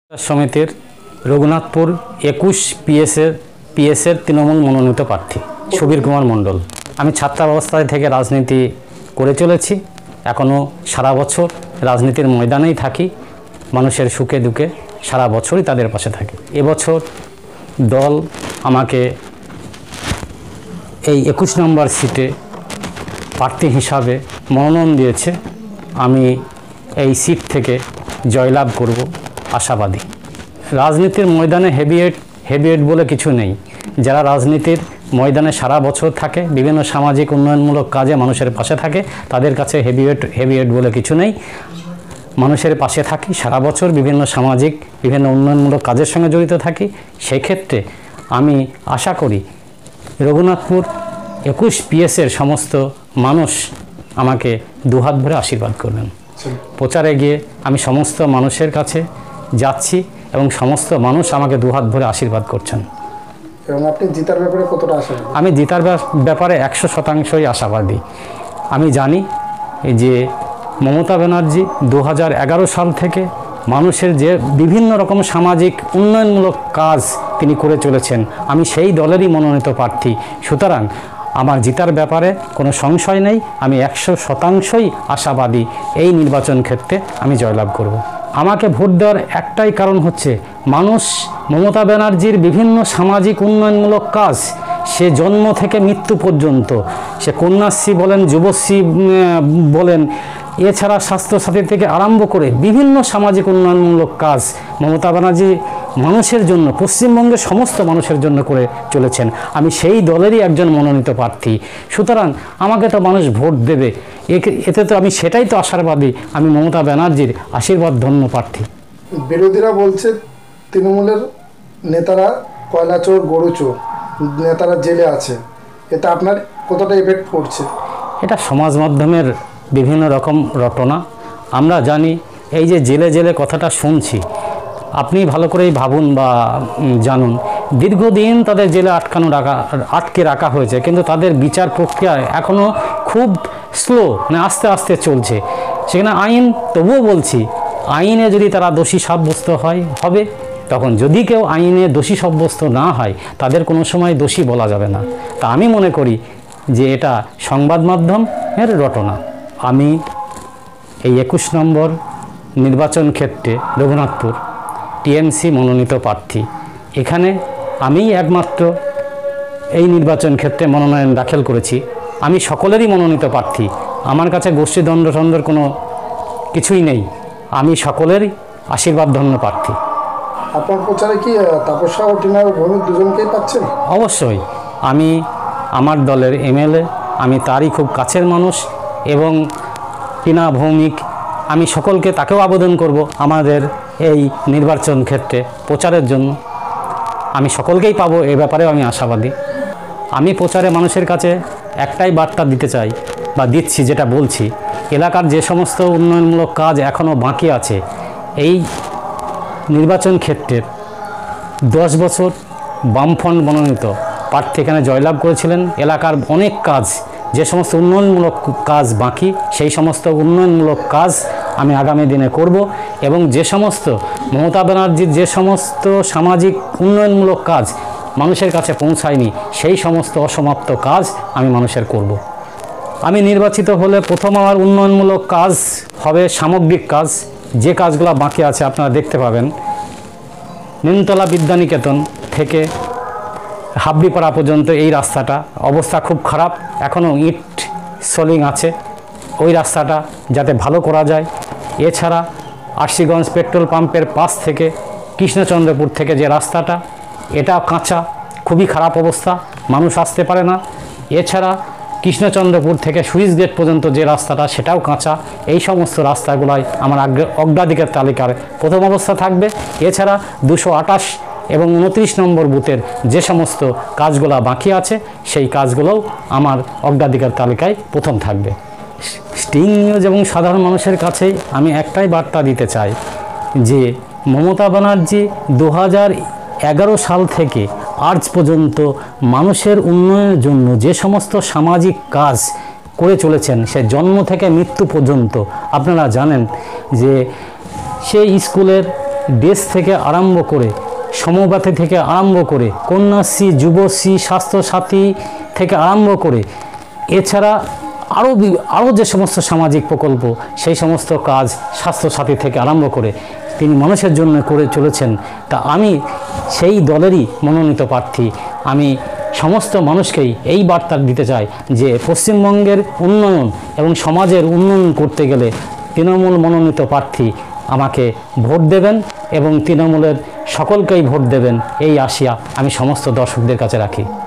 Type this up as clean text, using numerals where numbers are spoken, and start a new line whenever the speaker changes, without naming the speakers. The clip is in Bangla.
সমিতির রঘুনাথপুর 21 পিএসের তৃণমূল মনোনীত প্রার্থী সুবীর কুমার মণ্ডল। আমি ছাত্রাবস্থায় থেকে রাজনীতি করে চলেছি, এখনও সারা বছর রাজনীতির ময়দানেই থাকি, মানুষের সুখে দুঃখে সারা বছরই তাদের পাশে থাকি। এবছর দল আমাকে এই 21 নম্বর সিটে প্রার্থী হিসাবে মনোনয়ন দিয়েছে। আমি এই সিট থেকে জয়লাভ করব আশাবাদী। রাজনীতির ময়দানে হেভিওয়েট বলে কিছু নেই। যারা রাজনীতির ময়দানে সারা বছর থাকে, বিভিন্ন সামাজিক উন্নয়নমূলক কাজে মানুষের পাশে থাকে, তাদের কাছে হেভিওয়েট বলে কিছু নেই। মানুষের পাশে থাকি সারা বছর, বিভিন্ন সামাজিক বিভিন্ন উন্নয়নমূলক কাজের সঙ্গে জড়িত থাকি। সেই ক্ষেত্রে আমি আশা করি রঘুনাথপুর 21 পিএসের সমস্ত মানুষ আমাকে দুহাত ভরে আশীর্বাদ করবেন। প্রচারে গিয়ে আমি সমস্ত মানুষের কাছে যাচ্ছি এবং সমস্ত মানুষ আমাকে দুহাত ভরে আশীর্বাদ করছেন।
এবং আপনি জিতার ব্যাপারে কতটা আশাবাদী?
আমি জিতার ব্যাপারে 100%ই আশাবাদী। আমি জানি যে মমতা ব্যানার্জি 2011 সাল থেকে মানুষের যে বিভিন্ন রকম সামাজিক উন্নয়নমূলক কাজ তিনি করে চলেছেন, আমি সেই দলেরই মনোনীত প্রার্থী। সুতরাং আমার জিতার ব্যাপারে কোনো সংশয় নেই। আমি 100%ই আশাবাদী এই নির্বাচন ক্ষেত্রে আমি জয়লাভ করব। আমাকে ভোট দেওয়ার একটাই কারণ হচ্ছে, মানুষ মমতা ব্যানার্জির বিভিন্ন সামাজিক উন্নয়নমূলক কাজ, সে জন্ম থেকে মৃত্যু পর্যন্ত, সে কন্যাশ্রী বলেন, যুবশ্রী বলেন, এছাড়া স্বাস্থ্যসাথী থেকে আরম্ভ করে বিভিন্ন সামাজিক উন্নয়নমূলক কাজ মমতা ব্যানার্জি মানুষের জন্য, পশ্চিমবঙ্গের সমস্ত মানুষের জন্য করে চলেছেন। আমি সেই দলেরই একজন মনোনীত প্রার্থী। সুতরাং আমাকে তো মানুষ ভোট দেবে, এতে তো আমি সেটাই তো আশাবাদী, আমি মমতা ব্যানার্জির আশীর্বাদ ধন্য প্রার্থী।
বিরোধীরা বলছে তৃণমূলের নেতারা কয়লা চোর, গরু চোর, নেতারা জেলে আছে, এটা আপনার কতটা এফেক্ট করছে?
এটা সমাজ মাধ্যমের বিভিন্ন রকম রটনা। আমরা জানি এই যে জেলে কথাটা শুনছি, আপনি ভালো করেই ভাবুন বা জানুন, দীর্ঘদিন তাদের জেলে আটকে রাখা হয়েছে, কিন্তু তাদের বিচার প্রক্রিয়া এখনও খুব স্লো, মানে আস্তে আস্তে চলছে। সেখানে আইন, তবুও বলছি, আইনে যদি তারা দোষী সাব্যস্ত হবে, তখন যদি কেউ আইনে দোষী সাব্যস্ত না হয়, তাদের কোনো সময় দোষী বলা যাবে না। তা আমি মনে করি যে এটা সংবাদ মাধ্যমের রটনা। আমি এই 21 নম্বর নির্বাচন ক্ষেত্রে রঘুনাথপুর টিএমসি মনোনীত প্রার্থী। এখানে আমিই একমাত্র এই নির্বাচন ক্ষেত্রে মনোনয়ন দাখিল করেছি। আমি সকলেরই মনোনীত প্রার্থী, আমার কাছে গোষ্ঠীদ্বন্দ্বের কোনো কিছুই নেই। আমি সকলেরই আশীর্বাদ ধন্য প্রার্থী।
আপনার প্রচারে কি তাপসা ও টিনা ভৌমিক দুজনকেই পাচ্ছেন?
অবশ্যই। আমি আমার দলের এমএলএ, আমি তারই খুব কাছের মানুষ, এবং টিনা ভৌমিক, আমি সকলকে তাকেও আবেদন করব আমাদের এই নির্বাচন ক্ষেত্রে প্রচারের জন্য। আমি সকলকেই পাবো, এ ব্যাপারেও আমি আশাবাদী। আমি প্রচারে মানুষের কাছে একটাই বার্তা দিতে চাই বা দিচ্ছি, যেটা বলছি, এলাকার যে সমস্ত উন্নয়নমূলক কাজ এখনও বাকি আছে, এই নির্বাচন ক্ষেত্রের 10 বছর বামফ্রন্ট মনোনীত প্রার্থী এখানে জয়লাভ করেছিলেন। এলাকার অনেক কাজ, যে সমস্ত উন্নয়নমূলক কাজ বাকি, সেই সমস্ত উন্নয়নমূলক কাজ আমি আগামী দিনে করব, এবং যে সমস্ত মমতা ব্যানার্জির যে সমস্ত সামাজিক উন্নয়নমূলক কাজ মানুষের কাছে পৌঁছায়নি, সেই সমস্ত অসমাপ্ত কাজ আমি মানুষের করব। আমি নির্বাচিত হলে প্রথম আমার উন্নয়নমূলক কাজ হবে সামগ্রিক কাজ। যে কাজগুলো বাকি আছে আপনারা দেখতে পাবেন। নিমতলা বিদ্যানিকেতন থেকে হাবড়িপাড়া পর্যন্ত এই রাস্তাটা অবস্থা খুব খারাপ, এখনও ইট সোলিং আছে, ওই রাস্তাটা যাতে ভালো করা যায়। এছাড়া আরশিগঞ্জ পেট্রোল পাম্পের পাশ থেকে কৃষ্ণচন্দ্রপুর থেকে যে রাস্তাটা, এটা কাঁচা, খুবই খারাপ অবস্থা, মানুষ আসতে পারে না। এছাড়া কৃষ্ণচন্দ্রপুর থেকে সুইচ গেট পর্যন্ত যে রাস্তাটা, সেটাও কাঁচা। এই সমস্ত রাস্তাগুলোই আমার অগ্রাধিকার তালিকার প্রথম অবস্থা থাকবে। এছাড়া 228 এবং 29 নম্বর বুথের যে সমস্ত কাজগুলো বাকি আছে, সেই কাজগুলোও আমার অগ্রাধিকার তালিকায় প্রথম থাকবে। স্টিং নিউজ এবং সাধারণ মানুষের কাছেই আমি একটাই বার্তা দিতে চাই যে মমতা ব্যানার্জি 2011 সাল থেকে আজ পর্যন্ত মানুষের উন্নয়নের জন্য যে সমস্ত সামাজিক কাজ করে চলেছেন, সে জন্ম থেকে মৃত্যু পর্যন্ত। আপনারা জানেন যে সেই স্কুলের ড্রেস থেকে আরম্ভ করে, সমব্যাথী থেকে আরম্ভ করে, কন্যাশ্রী, যুবশ্রী, স্বাস্থ্যসাথী থেকে আরম্ভ করে, এছাড়া আরও যে সমস্ত সামাজিক প্রকল্প, সেই সমস্ত কাজ স্বাস্থ্যসাথী থেকে আরম্ভ করে তিনি মানুষের জন্য করে চলেছেন। তা আমি সেই দলেরই মনোনীত প্রার্থী। আমি সমস্ত মানুষকেই এই বার্তা দিতে চাই যে পশ্চিমবঙ্গের উন্নয়ন এবং সমাজের উন্নয়ন করতে গেলে তৃণমূল মনোনীত প্রার্থী আমাকে ভোট দেবেন এবং তৃণমূলের সকলকেই ভোট দেবেন, এই আশা আমি সমস্ত দর্শকদের কাছে রাখি।